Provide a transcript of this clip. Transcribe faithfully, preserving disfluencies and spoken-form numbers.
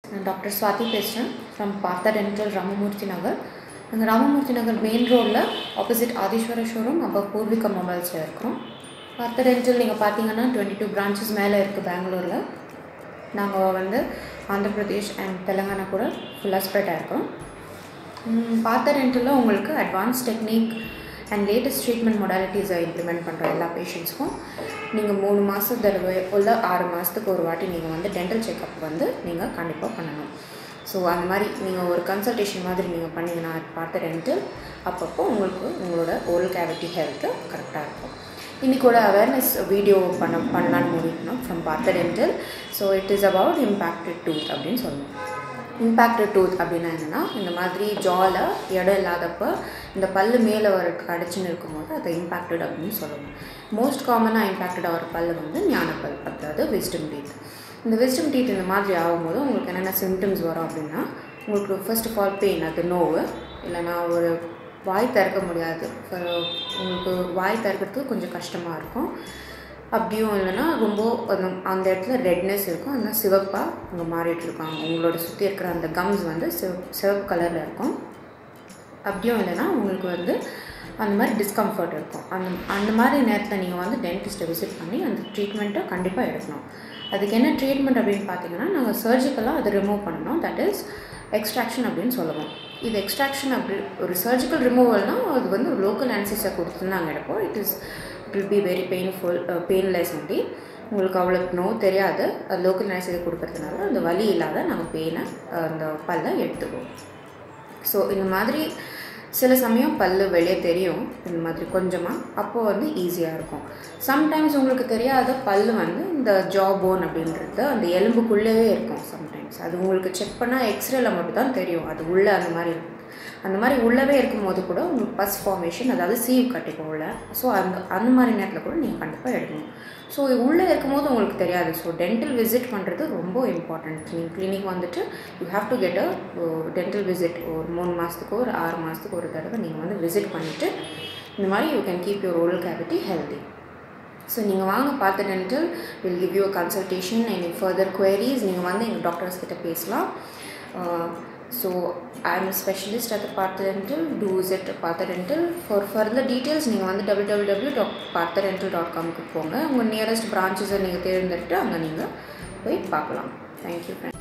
நான் டாக்டர் ஸ்வாதி பேசுகிறேன் ஃப்ரம் பார்த்தா டென்டல் ராமமூர்த்தி நகர். நாங்கள் ராமமூர்த்தி நகர் மெயின் ரோடில் ஆப்போசிட் ஆதீஸ்வர ஷோரூம் அப்போ பூர்விகா மொபைல்ஸில் இருக்கிறோம். பார்த்தா டென்டல் நீங்கள் பார்த்தீங்கன்னா டுவெண்ட்டி டூ பிரான்ச்சஸ் மேலே இருக்குது பெங்களூரில். நாங்கள் வந்து ஆந்திர பிரதேஷ் அண்ட் தெலுங்கானா கூட ஃபுல்லாக ஸ்ப்ரெட் ஆகிருக்கோம். பார்த்தா டென்டலில் உங்களுக்கு advance technique and latest treatment மொடாலிட்டிஸை இம்ப்ளிமெண்ட் பண்ணுற எல்லா பேஷண்ட்ஸ்க்கும் நீங்கள் மூணு மாதம் தடவை இல்லை ஆறு மாதத்துக்கு ஒரு வாட்டி நீங்கள் வந்து டென்டல் செக்அப் வந்து நீங்கள் கண்டிப்பாக பண்ணணும். ஸோ அந்த மாதிரி நீங்கள் ஒரு கன்சல்டேஷன் மாதிரி நீங்கள் பண்ணிங்கன்னா பார்த்த டென்டல் அப்பப்போ உங்களுக்கு உங்களோட ஓரல் கேவிட்டி ஹெல்த்து கரெக்டாக இருக்கும். இன்றைக்கோட அவேர்னஸ் வீடியோ பண்ண பண்ணலான்னு முடிக்கணும் from Partha dental. So it is about impacted tooth அப்படின்னு சொல்லணும். இம்பேக்டட் டூத் அப்படின்னா என்னென்னா, இந்த மாதிரி ஜாவில் இடம் இல்லாதப்போ இந்த பல் மேலே வர கடிச்சுன்னு இருக்கும்போது அதை இம்பேக்டட் அப்படின்னு சொல்லணும். மோஸ்ட் காமனாக இம்பேக்டட் ஆகிற பல் வந்து ஞானப்பல், அதாவது விஸ்டம் டீத். இந்த விஸ்டம் டீத் இந்த மாதிரி ஆகும்போது உங்களுக்கு என்னென்ன சிம்டம்ஸ் வரும் அப்படின்னா, உங்களுக்கு ஃபர்ஸ்ட் ஆஃப் ஆல் பெயின், அது நோவு, இல்லைனா ஒரு வாய் திறக்க முடியாது, உங்களுக்கு வாய் திறக்கிறதுக்கு கொஞ்சம் கஷ்டமாக இருக்கும். அப்படியும் இல்லைன்னா ரொம்ப அந்த அந்த இடத்துல ரெட்னஸ் இருக்கும், அதனால் சிவப்பாக அங்கே மாறிட்டுருக்காங்க. உங்களோட சுற்றி இருக்கிற அந்த கம்ஸ் வந்து சிவ சிவப்பு கலரில் இருக்கும். அப்படியும் இல்லைன்னா உங்களுக்கு வந்து அந்த மாதிரி டிஸ்கம்ஃபர்ட் இருக்கும். அந்த அந்த மாதிரி நேரத்தில் நீங்கள் வந்து டென்டிஸ்ட்டை விசிட் பண்ணி அந்த ட்ரீட்மெண்ட்டை கண்டிப்பாக எடுக்கணும். அதுக்கு என்ன ட்ரீட்மெண்ட் அப்படின்னு பார்த்தீங்கன்னா, நாங்கள் சர்ஜிக்கலாக அதை ரிமூவ் பண்ணணும். தட் இஸ் எக்ஸ்ட்ராக்ஷன் அப்படின்னு சொல்லுவோம். இது எக்ஸ்ட்ராக்ஷன் அப்படி ஒரு சர்ஜிக்கல் ரிமூவல்னால் அது வந்து ஒரு லோக்கல் ஆன்சிஸை கொடுத்து நாங்கள் எடுப்போம். It is it will be very painful painless அப்படி உங்களுக்கு அவ்வளோ நோ தெரியாது. அது லோக்கல் ஆன்சிஸை கொடுக்கறதுனால அந்த வலி இல்லாத நாங்கள் பெயினை அந்த பல்லை எடுத்துக்குவோம். ஸோ இந்த மாதிரி சில சமயம் பல் வெளியே தெரியும் இந்த மாதிரி கொஞ்சமாக, அப்போது வந்து ஈஸியாக இருக்கும். சம்டைம்ஸ் உங்களுக்கு தெரியாத பல் வந்து இந்த ஜா போன் அப்படின்றது அந்த எலும்புக்குள்ளேயே இருக்கும். சம்டைம்ஸ் அது உங்களுக்கு செக் பண்ணால் எக்ஸ்ரேல மட்டும் தான் தெரியும் அது உள்ளே அந்த மாதிரி இருக்கும். அந்த மாதிரி உள்ளவே இருக்கும்போது கூட உங்களுக்கு பஸ் ஃபார்மேஷன், அதாவது சீவ் கட்டிக்கும் உள்ள. ஸோ அந்த அந்த மாதிரி நேரத்தில் கூட நீங்கள் கண்டிப்பாக எடுக்கணும். ஸோ உள்ளே இருக்கும்போது உங்களுக்கு தெரியாது. ஸோ டென்டல் விசிட் பண்ணுறது ரொம்ப இம்பார்ட்டண்ட். நீங்கள் கிளினிக் வந்துட்டு you have to get a dental visit. ஒரு மூணு மாதத்துக்கு ஒரு ஆறு மாதத்துக்கு ஒரு தடவை நீங்கள் வந்து விசிட் பண்ணிவிட்டு இந்த மாதிரி you can keep your oral cavity healthy. So நீங்கள் வாங்க Partha dental will give you a consultation. Any further queries நீங்கள் வந்து எங்கள் டாக்டர்ஸ் கிட்ட பேசலாம். So I am a specialist at the Partha Dental. Do visit Partha Dental. For further details நீங்கள் வந்து w w w dot partha dental dot com க்கு போங்க. உங்கள் நியரஸ்ட் பிரான்ச்சஸை நீங்கள் தேர்ந்தெடுத்து அங்கே நீங்கள் போய் பார்க்கலாம். Thank you friend.